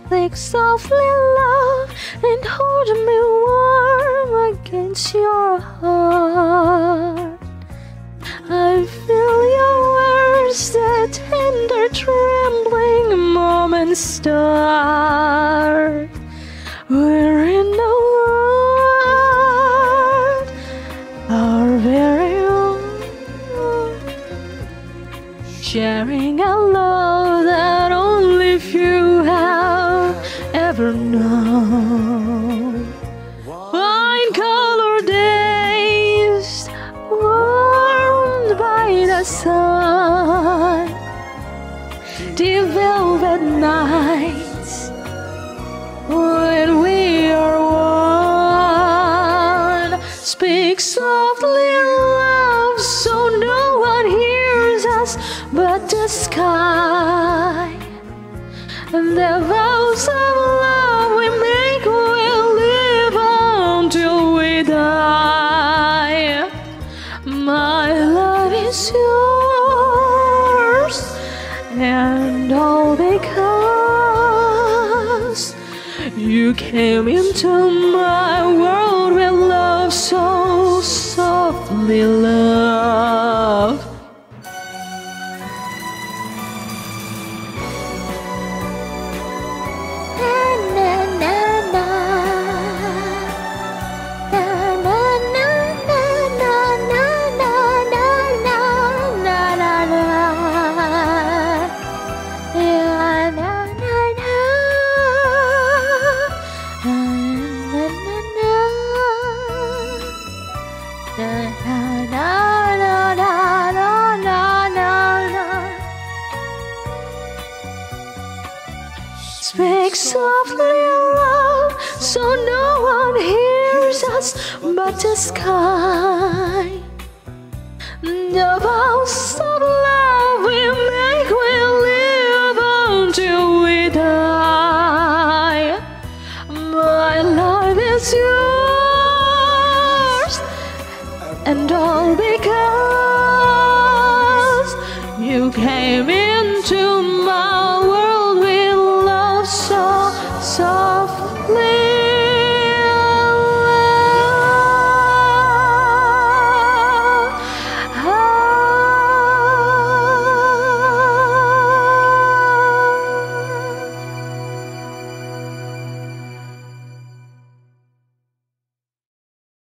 Speak softly, love, and hold me warm against your heart. I feel your words, the tender trembling moments start. We're in the world, our very own, sharing a love that only few have ever known. Wine-colored days, warmed by the sun, deep velvet nights, when we are one. Speak softly, love, so no one hears us but the sky. And the vows of love we make will live until we die. My love is yours, and all because you came into my world with love so softly, love. Speak softly, love, so no one hears us but the sky. The vows